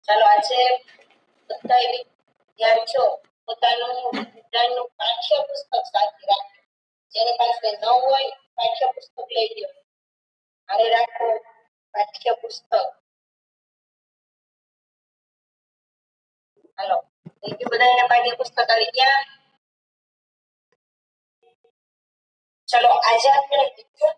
ચાલો આજે બધા વિદ્યાર્થીઓ પોતાનું વિજ્ઞાનનું પાઠ્યપુસ્તક સાથે રાખે. જેની પાસે ન હોય પાઠ્યપુસ્તક લઈ લો. હારે રાખો પાઠ્યપુસ્તક. હાલો બીજું બધાને પાઠ્યપુસ્તક આવી ગયા. ચલો આજે આપણે વિદ્યુત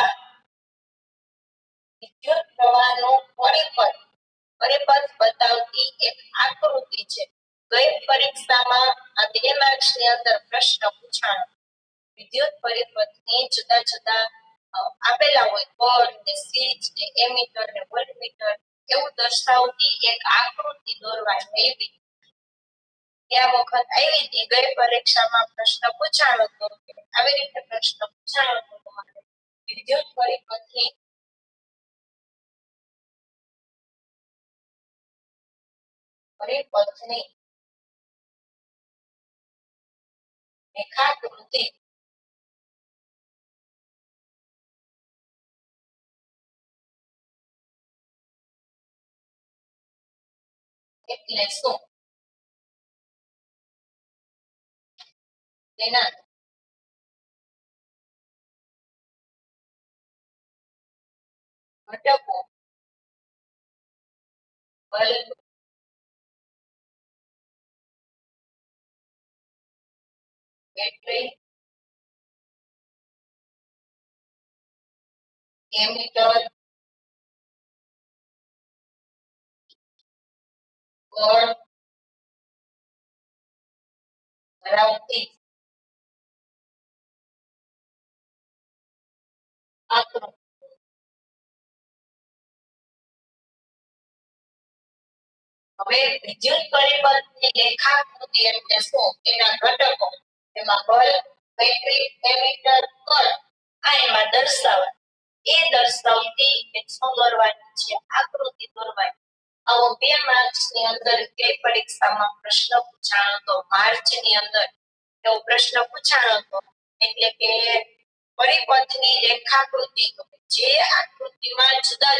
પ્રવાહનો પરિપથ બતાવતી એક આકૃતિ છે. ગઈ પરીક્ષામાં આ 2 માર્ક્સની અંદર પ્રશ્ન પૂછાણો. વિદ્યુત પરિપથની જુદા જુદા આપેલા હોય કોર ને સ્વિચ ને એમીટર ને વોલ્ટમીટર એવું દર્શાવતી એક આકૃતિ દોરવાની આવી. ત્યાં વખત આવી હતી ગઈ પરીક્ષામાં પ્રશ્ન પૂછાણો તો આવી રીતે પ્રશ્ન પૂછાણો તો તમારે વિદ્યુત પરિપથની રેખાકૃતિ એટલે શું? તેના ઘટકો બલ્બ, બેટરી, એમીટર, કોર ધરાવતી આકૃતિ. હવે વિદ્યુત પરિપથની રેખાકૃતિ એટલે શું? એના ઘટકો એમાં બલ્બ, બેટરી, એમીટર, કોર આ એમાં દર્શાવવા. એ દર્શાવતી એક શું દોરવાની છે? આકૃતિ દોરવાની. આવો 2 માર્ક્સની અંદર કે પરીક્ષામાં પ્રશ્ન પૂછાણો તો માર્ચની અંદર એવો પ્રશ્ન પૂછાણો તો એટલે કે પરિપથની રેખાકૃતિ જે આકૃતિમાં જુદા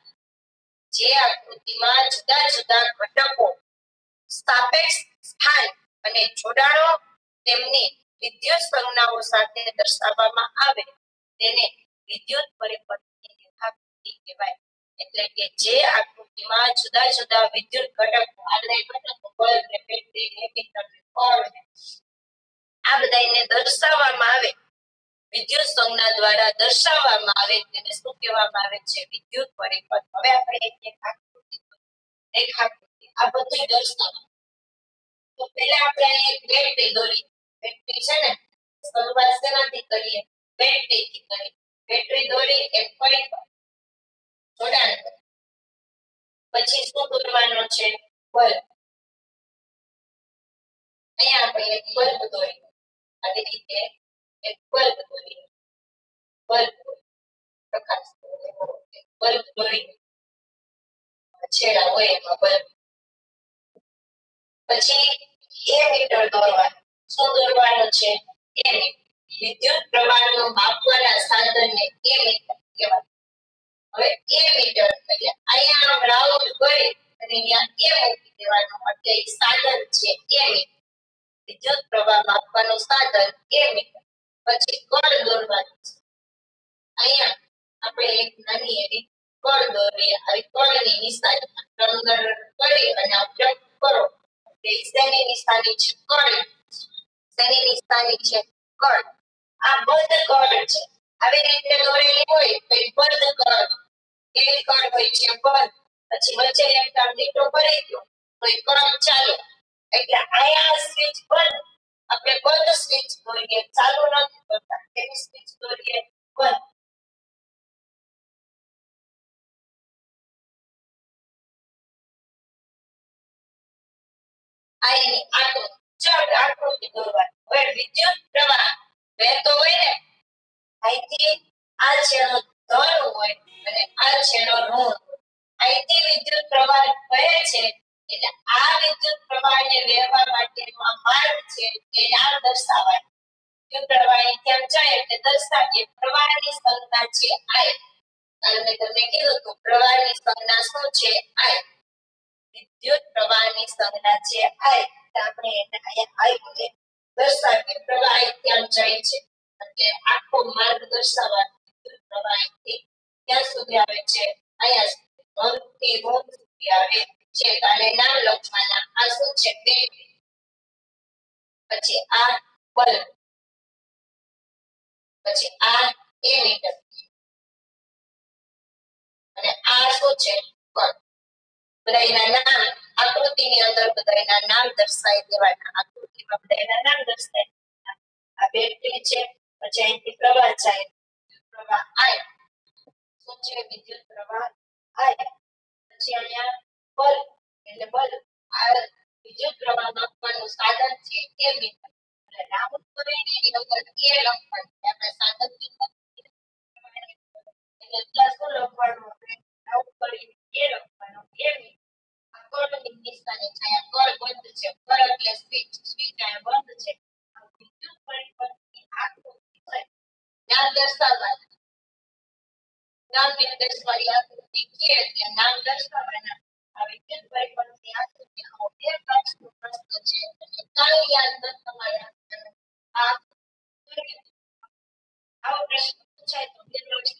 જુદા ઘટકો સાપેક્ષ સ્થાન અને જોડાણો તેમની વિદ્યુત સંજ્ઞાઓ સાથે દર્શાવવામાં આવે તેને વિદ્યુત પરિપથની રેખાકૃતિ કહેવાય. એટલે કે જે આકૃતિમાં જુદા વિદ્યુત ઘટકો આદર્શ ઘટકો બલ્બ ને બેટરી ને એમીટર ને કોર આ બધાને દર્શાવવામાં આવે વિદ્યુત સંજ્ઞા દ્વારા દર્શાવવામાં આવે તેને શું કહેવામાં આવે છે? વિદ્યુત પરિપથ. હવે આપણે એક આકૃતિ રેખાકૃતિ આ બધું દર્શાવવા. તો પહેલા આપણે અહીં એક બેટરી દોરી. બેટરી છે ને શરૂઆત શેનાથી કરીએ? બેટરીથી કરીએ. બેટરી દોરી એક પરિપથ જોડાણ કરીએ. પછી શું દોરવાનો છે? બલ્બ. અહીંયા આપણે એક બલ્બ દોરી. આવી રીતે એક બલ્બ દોરી. બલ્બ પ્રકાશ બલ્બ દોરી છેડા હોય એમાં બલ્બ. પછી એમીટર દોરવાનું. શું દોરવાનું છે? એમીટર. વિદ્યુત પ્રવાહનો માપવાના સાધનને એમીટર કહેવાય. હવે એમીટર એટલે અહીંયા રાઉન્ડ કરી અને અહીંયા એ મૂકી દેવાનું એટલે સાધન છે એમીટર. વિદ્યુત પ્રવાહ માપવાનું સાધન એમીટર. પછી કળ દોરવાનું છે. અહીંયા આપણે એક નાની એવી કળ દોરીએ. આવી કળની નિશાની રંગર કરી અને આપણે કરો. શેની નિશાની છે? કળ. શેની નિશાની છે? કળ. આ બંધ કળ છે. આવી રીતે દોરેલી હોય તો એ બંધ કળ. કેવી કળ હોય છે? બંધ. પછી વચ્ચે એક લીટો ભરી દો તો એ કળ ચાલુ. એટલે અહીંયા સ્વિચ બંધ. આપણે બંધ સ્વિચ દોરીએ. ચાલુ નથી કરતા. એવી સ્વિચ દોરીએ બંધ. આ એની આકૃતિ દોરવાની. હવે વિદ્યુત પ્રવાહ વહેતો હોય ને અહીંથી આ છેડો ધન હોય અને આ છેડો ઋણ હોય. અહીંથી વિદ્યુત પ્રવાહ વહે છે એટલે આ વિદ્યુત પ્રવાહને વહેવા માટેનો આ માર્ગ છે એ આ દર્શાવાય. વિદ્યુત પ્રવાહ અહીંથી આમ જાય એટલે દર્શાવીએ. પ્રવાહની સંજ્ઞા છે I. કાલે મેં તમને કીધું હતું પ્રવાહની સંજ્ઞા શું છે? I. વિદ્યુત પ્રવાહની સંજ્ઞા છે I તો આપણે એને અહીંયા I વડે દર્શાવીએ. પ્રવાહ ત્યાં જાય છે એટલે આખો માર્ગ દર્શાવવા વિદ્યુત પ્રવાહ ક્યાં સુધી આવે છે અહીંયા ધન થી ઋણ સુધી આવે છે. અને નામ લખવાના આ શું છે બેટરી, પછી આ બલ્બ, પછી આ એમીટર અને આ શું છે બલ્બ. બધાના નામ આકૃતિની અંદર બધાના નામ દર્શાવી દેવાના. આકૃતિમાં બધાના નામ દર્શાવી. આ બેટરી છે, પછી અહીંથી પ્રવાહ જાય, પ્રવાહ I શું છે વિદ્યુત પ્રવાહ I. પછી અહીંયા બલ્બ એટલે બલ્બ આ વિદ્યુત પ્રવાહ માપવાનું સાધન છે એમીટર. એટલે નામ કરીને એની અંદર એ લખવાનું આપણે સાધન એટલે પ્લસ શું લખવાનું આપણે નામ કરીને એ લખવાનું એમીટર. કર્ણની નિશાની છે અહીંયા કર બંધ છે, કર એટલે સ્વિચ, સ્વિચ અહીંયા બંધ છે. વિદ્યુત પરિપથની આકૃતિ છે નામ દર્શાવવાનું. નામ દર્શાવવાની આકૃતિ કે એટલે નામ દર્શાવવાના. આ વિદ્યુત પરિપથની આકૃતિ આવો બે માર્ક્સનો પ્રશ્ન છે. કાલે યાદ ન તમારે રાખવાનું. આ આવો પ્રશ્ન પૂછાય તો બે લોજિક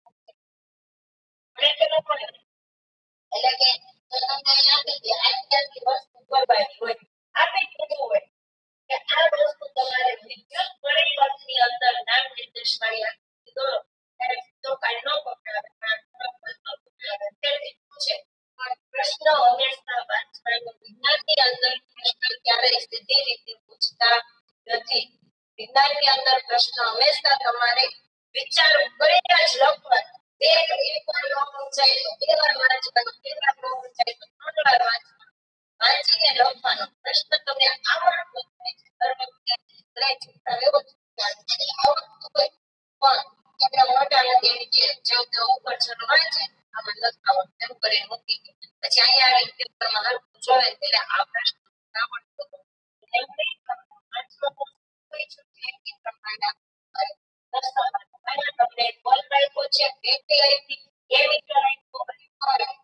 મને કે ન પડે એટલે કે તો તમને અહીં આપી દે આટલી વસ્તુ કરવાની હોય, આપી દીધું હોય કે આ વસ્તુ તમારે વિદ્યુત પરિપથની અંદર નામ નિર્દેશવાળી આકૃતિ દોરો ત્યારે તો કાંઈ ન પકડાવે છે. પણ પ્રશ્ન હંમેશા વાંચવાનું વિજ્ઞાનની અંદર પ્રશ્ન ક્યારેય સીધી રીતે પૂછતા નથી. વિજ્ઞાનની અંદર પ્રશ્ન હંમેશા તમારે વિચાર કરીને જ લખવાનો. એક વાર ન સમજાય તો બે વાર વાંચવાનું, બે વાર ન સમજાય તો ત્રણ વાર વાંચવાનું. વાંચીને લખવાનો. પ્રશ્ન તમને આવડતો હોય છે દર વખતે લઈ ચૂકતા એવો જ આવડતું હોય પણ એટલા મોટા નથી એમ કે જેવું તે ઉપર ચલો વાંચે આમાં નથી આવડતું એમ કરીને મૂકી દે. પછી અહીંયા આવીને પેપરમાં હરખું જોવે એટલે આ પ્રશ્ન આવડતો હતો. એમ નહીં વાંચવાનું હોય છે એક પ્રકારના દર્શાવવાનું. અહીંયા તમને બલ્બ આપ્યો છે, બેટરી આપી, એમીટર આપ્યો,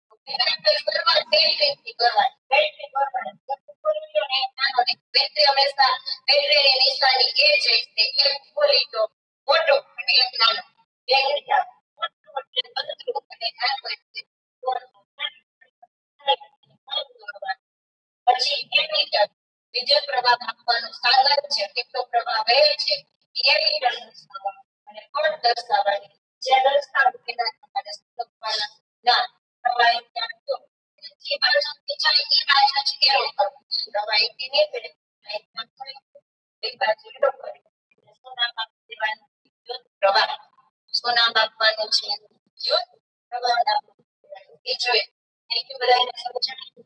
બેટરી હંમેશા બેટરીની નિશાની એ જ છે એક ખોલી તો મોટો અને એક નાનો બે લીટા મોટો એટલે બંધુ અને નાનો એટલે પછી એમીટર વિદ્યુત પ્રવાહ માપવાનું સાધન છે. કેટલો પ્રવાહ વહે છે એમીટર અને કોણ દર્શાવવાની જે દર્શાવું એના તમારે લખવાના ના પ્રવાહ ત્યાં તો જે બાજુ જાય એ બાજુ જ એરો કરવો. પ્રવાહ એથી નીકળે એક બાજુ એરો કરી શું નામ આપી દેવાનું વિદ્યુત પ્રવાહ. શું નામ આપવાનું છે વિદ્યુત પ્રવાહ નામ એ જોઈએ. થેન્ક યુ બધાને સમજાયું.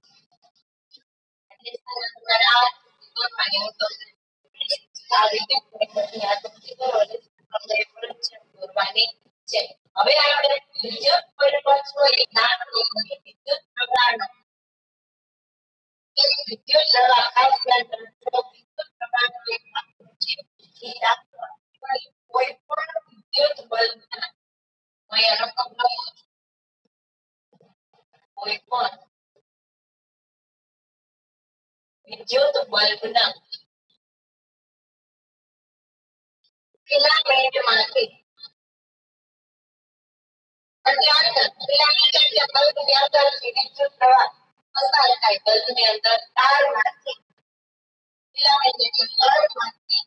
હવે આપણે વિદ્યુત પરિપથનો એક દાખલો કરીએ. વિદ્યુત પ્રવાહનો વિદ્યુત પ્રવાહ ખાસ ધ્યાન રાખજો. વિદ્યુત પ્રવાહનો એક દાખલો છે. એ દાખલો કોઈ પણ વિદ્યુત બલ્બના અહીંયા રકમ લખો છો. કોઈ પણ વિદ્યુત બલ્બના ફિલામેન્ટમાંથી બલ્બની અંદર વિદ્યુત પ્રવાહ પસાર થાય. બલ્બની અંદર તારમાંથી ફિલામેન્ટ એટલે તારમાંથી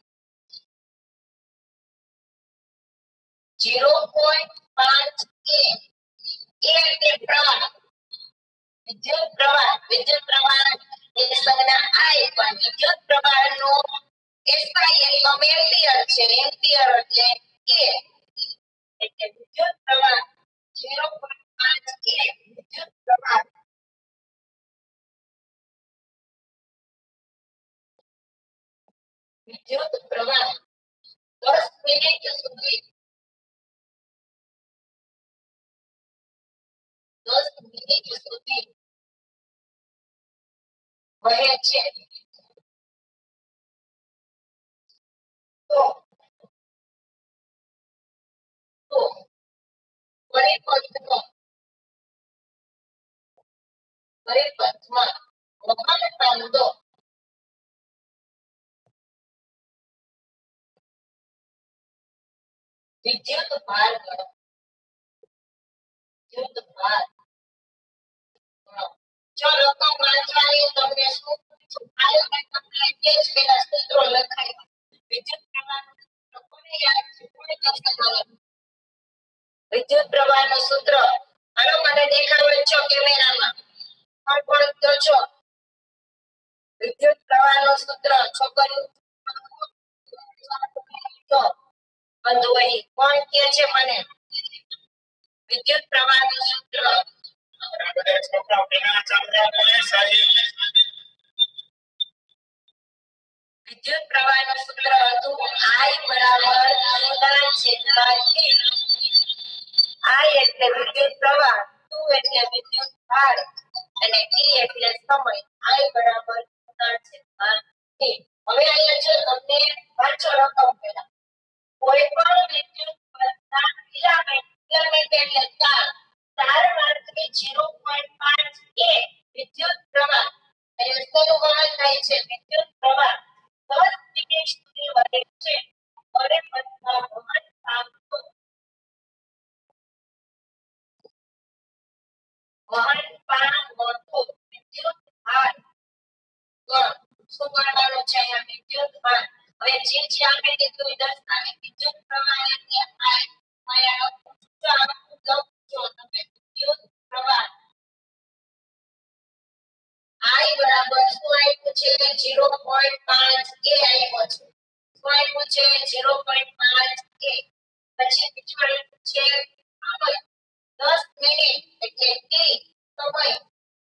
0.5 એ એટલે પ્રવાહ વિદ્યુત પ્રવાહ ની સંજ્ઞા I પણ વિદ્યુત પ્રવાહનો SI એકમ એમ્પિયર છે. એમ્પિયર એટલે કે એટલે વિદ્યુત પ્રવાહ 0.5 એ વિદ્યુત પ્રવાહ વિદ્યુત પ્રવાહ 10 મિનિટ સુધી 10 મિનિટ સુધી વહે છે તો પરિપથનો પરિપથમાં વહન પામતો વિદ્યુત ભાર ગણો. વિદ્યુત ભાર ગણો. જો રકમ વાંચવાની તમને શું પૂછું આયો મેં તમને કે જ પેલા સૂત્રો લખાય વિદ્યુત પ્રવાહ કોને યાદ છે કોને કહેશે મને વિદ્યુત પ્રવાહનું સૂત્ર આનો મને દેખાડો છો કેમેરામાં પણ તો છો વિદ્યુત પ્રવાહનું સૂત્ર છોકરીઓ તો બંધ હોય કોણ કે છે મને વિદ્યુત પ્રવાહનું સૂત્ર વિદ્યુત પ્રવાહનું સૂત્ર હતું I બરાબર I એટલે વિદ્યુત પ્રવાહ Q એટલે વિદ્યુત ભાર અને T એટલે સમય I બરાબર હવે અહીંયા જો તમને વાંચો રકમ પહેલા કોઈ પણ વિદ્યુત પદાર્થના ફિલામેન્ટ એટલે તાર માર્ગે 0.5 a વિદ્યુત પ્રવાહ અહીંયા શેનું વહન થાય છે વિદ્યુત પ્રવાહ 10 મિનિટ સુધી વહે છે અને પથમાં વહન પામતો વિદ્યુત ભાર શું કરવાનું છે અહીંયા વિદ્યુત ભાર હવે જે આપે તે દર્શાવે વિદ્યુત પ્રવાહ એટલે અહીંયા વિદ્યુત પ્રવાહ I બરાબર શું આપ્યું છે 0.5 a આપ્યો છે શું આપ્યું છે 0.5 a પછી બીજું આપ્યું છે સમય 10 મિનિટ એટલે t સમય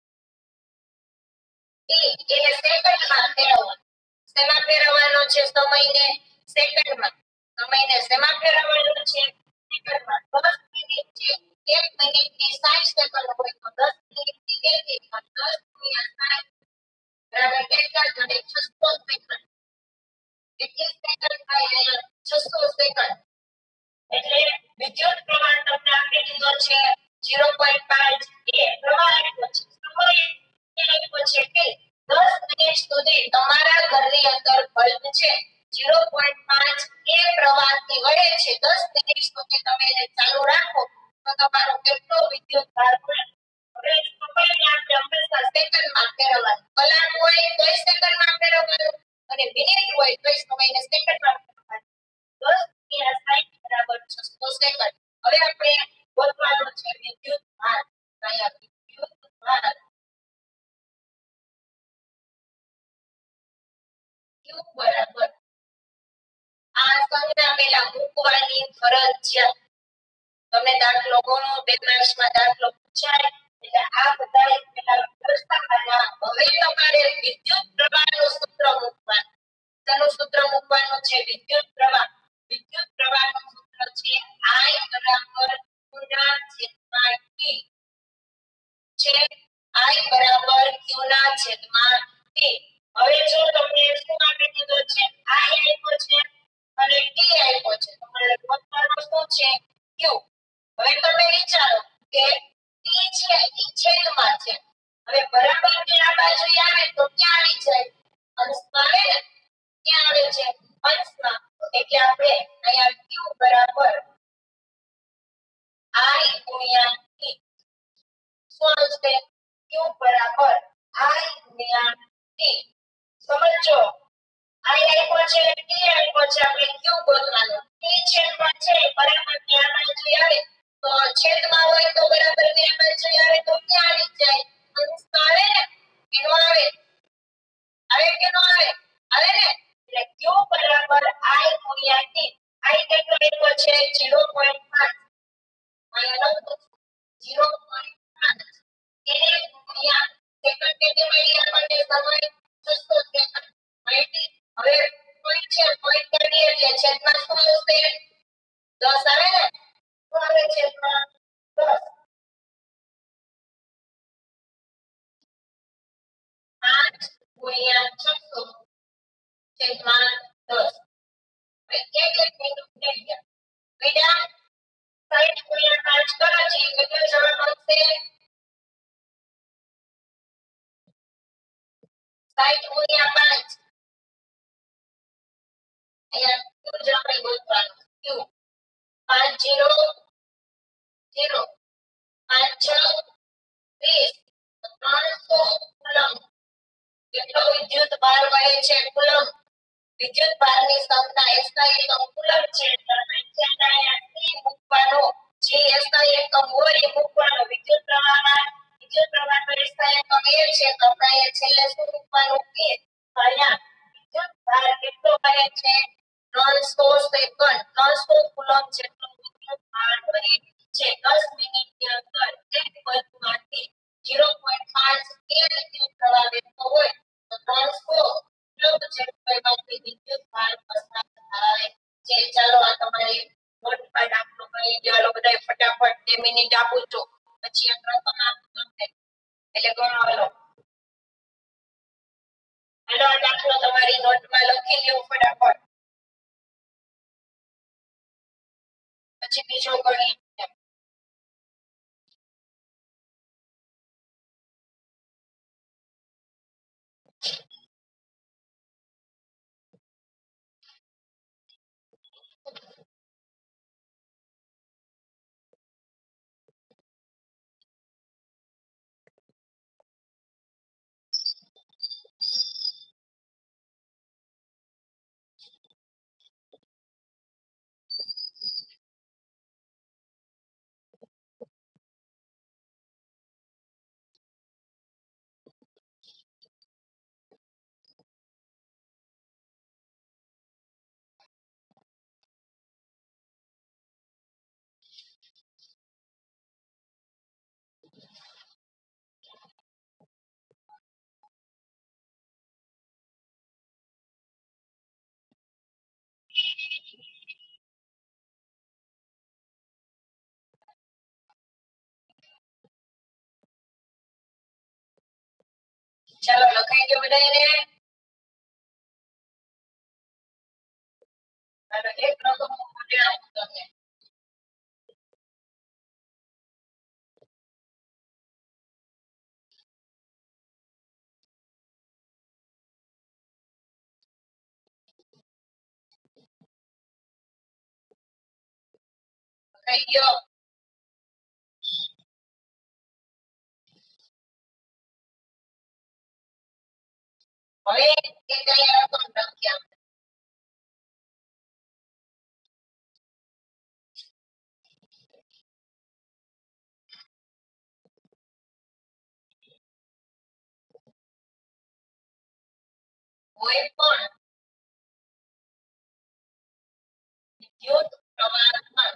t એને સેકન્ડમાં ફેરવવાનો શેમાં ફેરવવાનો છે સમયને સેકન્ડમાં સમયને શેમાં ફેરવવાનો છે સેકન્ડમાં 10 મિનિટ છે 1 મિનિટની 60 સેકન્ડ હોય તો 10 મિનિટની 1 મિનિટમાં 10 ગુણ્યા 60 બરાબર કેટલા થાય 600 સેકન્ડ કેટલી સેકન્ડ થાય 600 સેકન્ડ એટલે વિદ્યુત પ્રવાહ તમને આપી દીધો છે 0.5 a પ્રવાહ આપ્યો છે સમય આપ્યો છે કે 10 મિનિટ સુધી તમારા ઘરની અંદર બલ્બ છે 0.5 a પ્રવાહથી વહે છે 10 મિનિટ સુધી તમે એને ચાલુ રાખો તો તમારો કેટલો વિદ્યુત ભાર મળે હવે સમયને આપણે હંમેશા સેકન્ડમાં ફેરવવાનું કલાક હોય તો સેકન્ડમાં ફેરવવાનું અને મિનિટ હોય તો સમયને સેકન્ડમાં ફેરવવાનું 10 ગુણ્યા 60 બરાબર 600 સેકન્ડ હવે આપણે ગોતવાનું છે વિદ્યુત ભાર અહીંયા વિદ્યુત ભાર Q બરાબર આ સંજ્ઞા પેલા મૂકવાની ફરજિયાત તમને દાખલો ગણો 2 માર્ક્સમાં દાખલો પૂછાય એટલે આ બધા પેલા દર્શાવવાના હવે તમારે વિદ્યુત પ્રવાહનું સૂત્ર મૂકવાનું તેનું સૂત્ર મૂકવાનું છે વિદ્યુત પ્રવાહનું સૂત્ર છે I બરાબર Q ના છેદમાં T છે I બરાબર Q ના છેદમાં T હવે જો તમને શું આપી દીધો છે I આપ્યો છે અને T આપ્યો છે તમારે ગોતવાનું શું છે Q હવે તમે વિચારો કે T છે એ છેદમાં છે હવે બરાબર કે આ બાજુ આવે તો ક્યાં આવી જાય અંશમાં આવે ને ક્યાં આવે છે અંશમાં એટલે આપણે અહીંયા Q બરાબર I ગુણ્યા T શું આવશે Q બરાબર I ગુણ્યા T સમજો I આપ્યો છે T આપ્યો છે આપણે Q ગોતવાનું T છેદમાં છે બરાબર કે આ બાજુ આવે તો છેદમાં હોય તો બરાબર કે આ બાજુ આવે તો ક્યાં આવી જાય અંશમાં આવે ને એનો આવે કે નો આવે આવે ને એટલે Q બરાબર I ગુણ્યા T I કેટલો આપ્યો છે 0.5 અહીંયા લખો 0.5 એને ગુણ્યા સેકન્ડ કેટલી મળી આપણને સમય 600 સેકન્ડ મળી હવે પોઈન્ટ છે પોઈન્ટ કરીએ એટલે છેદમાં શું આવશે 10 આવે ને શું આવે છેદમાં 10 5 ગુણ્યા 600 છેદમાં 10 એક મિનિટ થઈ ગયા બેટા 60 ગુણ્યા 5 કરો છે કેટલો જવાબ આવશે 60 ગુણ્યા 5 અહીંયા Q જ આપણે ગોતવાનું Q 5 0 0 5 6 30 300 કુલમ કેટલો વિદ્યુત ભાર વહે છે કુલમ વિદ્યુત ભારની સંખ્યા SI એકમ કુલમ છે મૂકવાનો જે SI એકમ હોય એ મૂકવાનો વિદ્યુત પ્રવાહમાં વિદ્યુત પ્રવાહનો SI એકમ એ છે તો આપણે છેલ્લે શું મૂકવાનું કે અહીંયા વિદ્યુત ભાર કેટલો વહે છે 300 સેકન્ડ 300 કુલમ જેટલો વિદ્યુત ભાર વહે છે 10 મિનિટની અંદર એક બલ્બમાંથી 0.5 એ વિદ્યુત પ્રવાહ વહેતો હોય તો 300 કુલમ જેટલો એમાંથી વિદ્યુત ભાર પસાર થાય છે ચાલો આ તમારી નોટમાં દાખલો કરી ચાલો બધા ફટાફટ 2 મિનિટ આપું છું પછી આ ક્રમ આપું એટલે ગણો હાલો આ દાખલો તમારી નોટમાં લખી લ્યો ફટાફટ પછી બીજો ગણીએ ચાલો લખાઈ ગયો બધાને અને એક રકમ મોટે આપું તમને લખાઈ ગયો હવે એક અહીંયા રકમ લખ્યા કોઈ પણ વિદ્યુત પ્રવાહમાં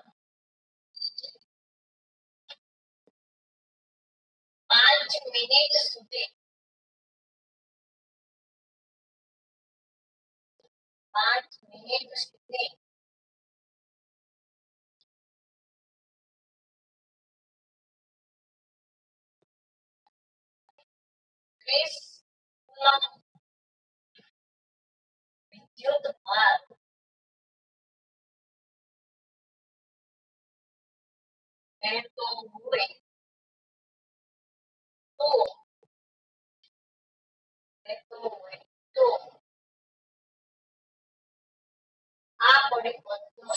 5 મિનિટ સુધી 5 મિનિટ સુધી 30 કુલમ વિદ્યુત ભાર વહેતો હોય તો આ પરિપથનો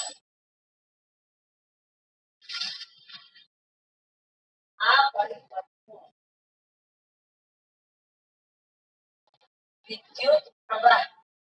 વિદ્યુત પ્રવાહ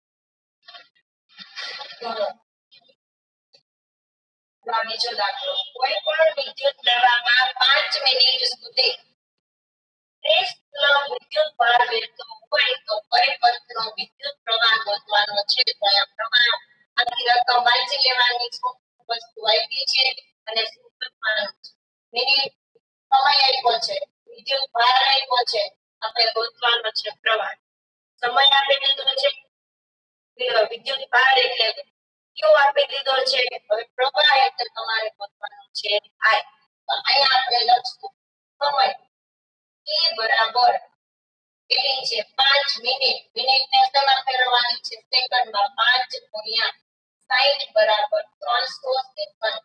બીજો દાખલો કોઈ પણ વિદ્યુત પ્રવાહમાં 5 મિનિટ સુધી 30 કુલમ વિદ્યુત ભાર વહેતો હોય તો પરિપથનો વિદ્યુત પ્રવાહ ગોતવાનો છે તો આ પ્રવાહ આખી રકમ વાંચી લેવાની વસ્તુ આપી છે અને સૂત્રપાલન મિનિટ સમય આપ્યો છે વિદ્યુત ભાર આપ્યો છે આપણે ગોતવાનો છે પ્રવાહ સમય આપી દીધો છે વિદ્યુત ભાર એટલે ક્યુ આપી દીધો છે હવે પ્રવાહ એટલે તમારે ગોતવાનો છે I તો અહીંયા આપણે લખશું સમય E બરાબર કેટલી છે 5 મિનિટ મિનિટને શેમાં ફેરવવાની છે સેકન્ડમાં 5 ગુણ્યા 60 બરાબર 300 સેકન્ડ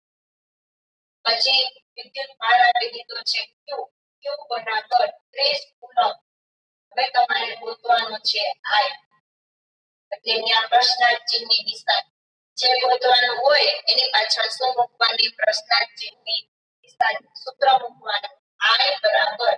પછી વિદ્યુત ભાર આપી દીધો છે Q Q બરાબર 30 કુલમ હવે તમારે ગોતવાનું છે આઈ એટલે અહીંયા પ્રશ્નાર્થ ચિહ્નની નિશાની જે ગોતવાનું હોય એની પાછળ શું મૂકવાની પ્રશ્નાર્થ ચિહ્નની નિશાની સૂત્ર મૂકવાનું આઈ બરાબર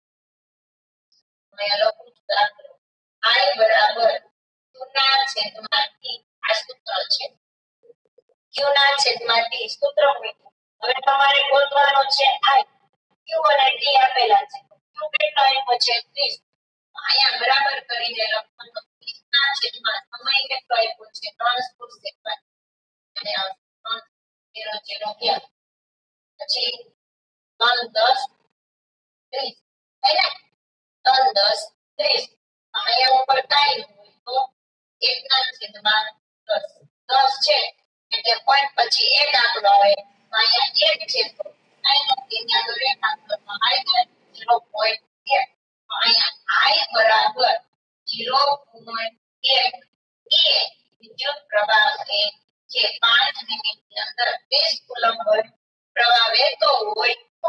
મેં લખું છું દાખલો આઈ બરાબર q ના છેદમાં t આ સૂત્ર છે q ના છેદમાં t સૂત્ર મૂક્યું હવે તમારે ગોતવાનો છે આઈ q અને t આપેલા છે q કેટલો આપ્યો છે 30 અહીંયા બરાબર કરીને લખવાનું 30 ના છેદમાં સમય કેટલો આપ્યો છે 3 સેકન્ડ અને 3 0 0 પછી 3 10 30 એટલે 3 10 30 અહીંયા ઉપર કાઈ હોય તો 1 ના છેદમાં 10 10 છે એટલે પોઈન્ટ પછી એક આંકડો આવે અહીંયા 1 છે તો આઈનો ત્યાં આગળ એક આંકડો આવી જાય 0.1 અહીંયા I બરાબર 0.1 એ વિદ્યુત પ્રવાહ છે જે 5 મિનિટની અંદર 30 કુલમ્બ પ્રવાહ વહેતો હોય તો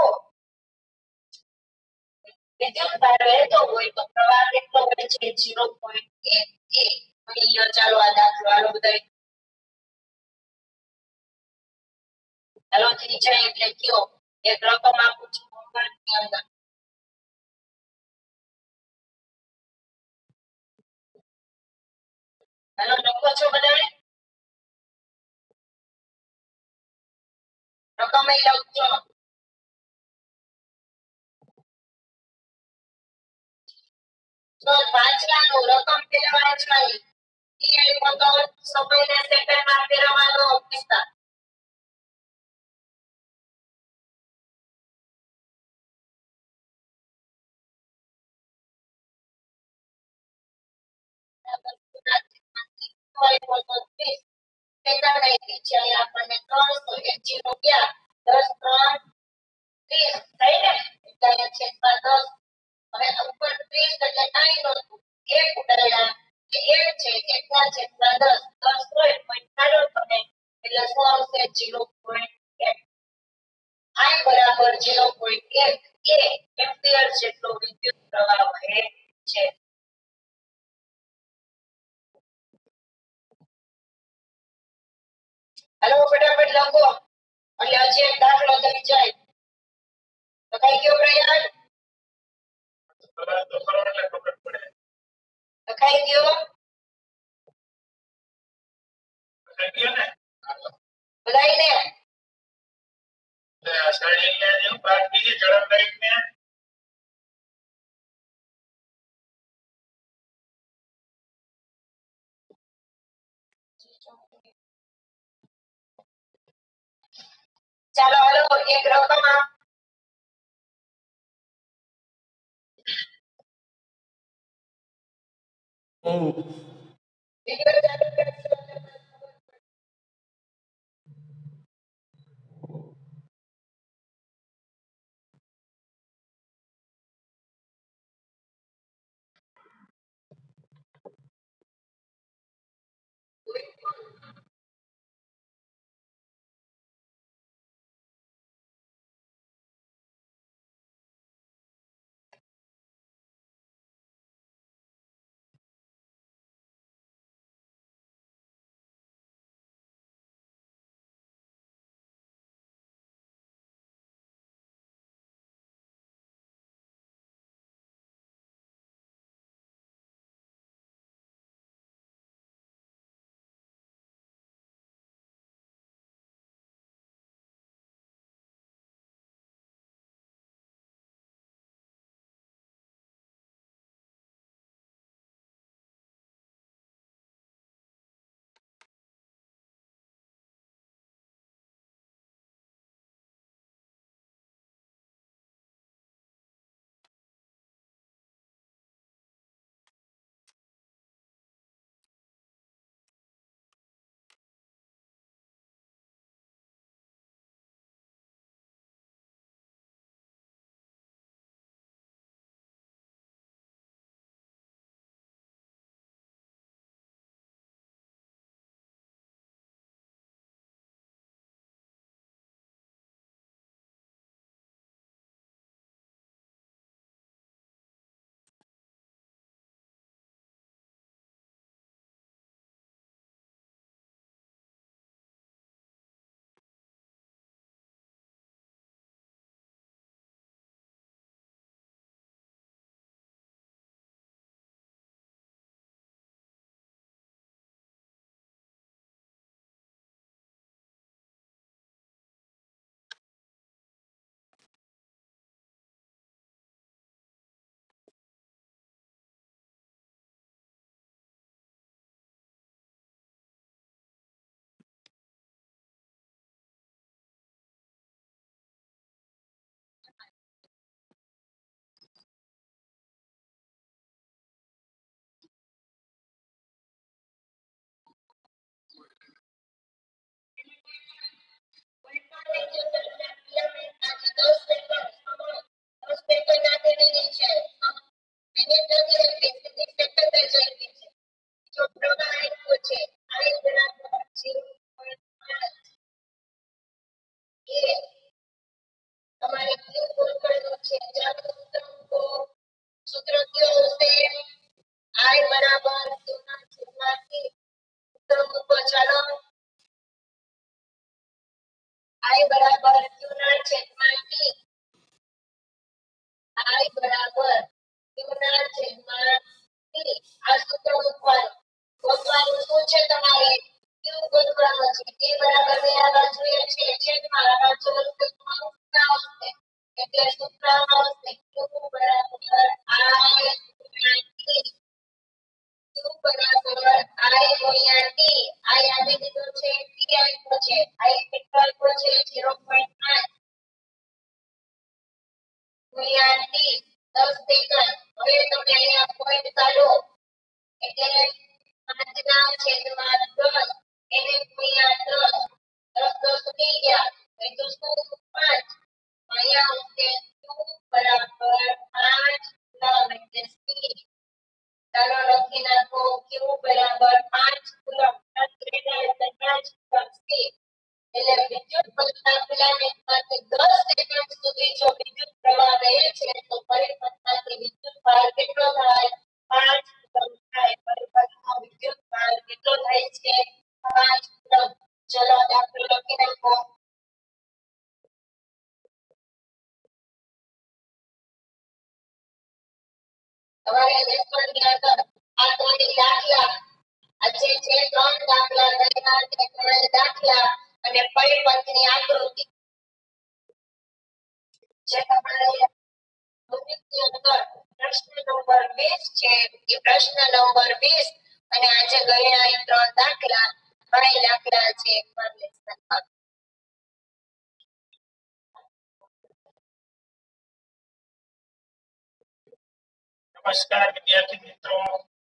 વિદ્યુત ભાર વહેતો હોય તો પ્રવાહ કેટલો હોય છે 0.1 એ ચાલો આ દાખલો આલો બધા ચાલો થઈ જાય એટલે કયો એક રકમ આપું છું હોમવર્કની અંદર ચાલો લખો છો બધાએ રકમ એ લખજો તો વાંચવાનું રકમ પેલા વાંચવાની એ તો સમયને સેકન્ડમાં ફેરવવાનો વિસ્તાર આપણને 380 રૂપિયા 10 3 30 થઈ ને એટલે છેદમાં 10 હવે ઉપર 30 એટલે કાંઈ નહોતું એક ઉડાડ્યા કે એક છે એકના છેદમાં 10 10 હોય પોઈન્ટ કાઢો તમે એટલે શું આવશે 0.1 I બરાબર 0.1 એ એમ્પિયર જેટલો વિદ્યુત પ્રવાહ વહે છે હાલો ફટાફટ લખો એટલે હજી એક દાખલો થઈ જાય લખાઈ ગયો પ્રયાસ લખાઈ ગયો બધાઈને શરીરને જેવું બાકી ઝડપ લઈને ચાલો હાલો એક રકમ વિડિયો ચાલુ કરજો આપેલી છે મિનિટ નથી લખી સેકન્ડ જ લખી છે જો પ્રમાણ આપ્યું છે I બરાબર 0.5 એ તમારે ક્યુ ગોઠવવાનું છે ચાલો સૂત્ર સૂત્ર કયો હશે I બરાબર q ના છેદમાં t સૂત્ર મૂકો ચાલો I બરાબર q ના છેદમાં t I બરાબર q ના છેદમાં t આ સૂત્ર મૂકવાનું ગોઠવવાનું શું છે તમારે q ગોઠવવાનું છે t બરાબર બે આ બાજુએ છે છેદમાં આ બાજુ આવશે એટલે સૂત્ર આવશે q બરાબર I q બરાબર I ગુણ્યા t I આપી દીધો છે t આપ્યો છે I કેટલો આપ્યો છે 0.5 ગુણ્યા t 10 સેકન્ડ હવે તમે અહીંયા પોઈન્ટ કાઢો એટલે 5 ના છેદમાં 10 એને ગુણ્યા 10 10 ઉડી ગયા એ તો શું 5 અહીંયા આવશે q બરાબર 5 કુલમ એટલે સ્પીડ ચાલો લખી નાખો q બરાબર 5 કુલમ 5 કુલમ સ્પીડ એટલે વિદ્યુત પથના ફિલામેન્ટમાંથી 10 સેકન્ડ સુધી જો વિદ્યુત પ્રવાહ રહે છે તો પરિપથમાંથી વિદ્યુત ભાર કેટલો થાય 5 કુલમ થાય પરિપથનો વિદ્યુત ભાર કેટલો થાય છે 5 કુલમ ચલો દાખલો લખી નાખો તમારે લેસન ની અંદર આ ત્રણ દાખલા આજે જે ત્રણ દાખલા કર્યા તે ત્રણ દાખલા અને પરિપથની આકૃતિ જે તમારે ગણિતની અંદર પ્રશ્ન નંબર 20 છે એ પ્રશ્ન નંબર 20 અને આજે ગયા એ ત્રણ દાખલા છે એકવાર લેસનમાં નમસ્કાર વિદ્યાર્થી મિત્રો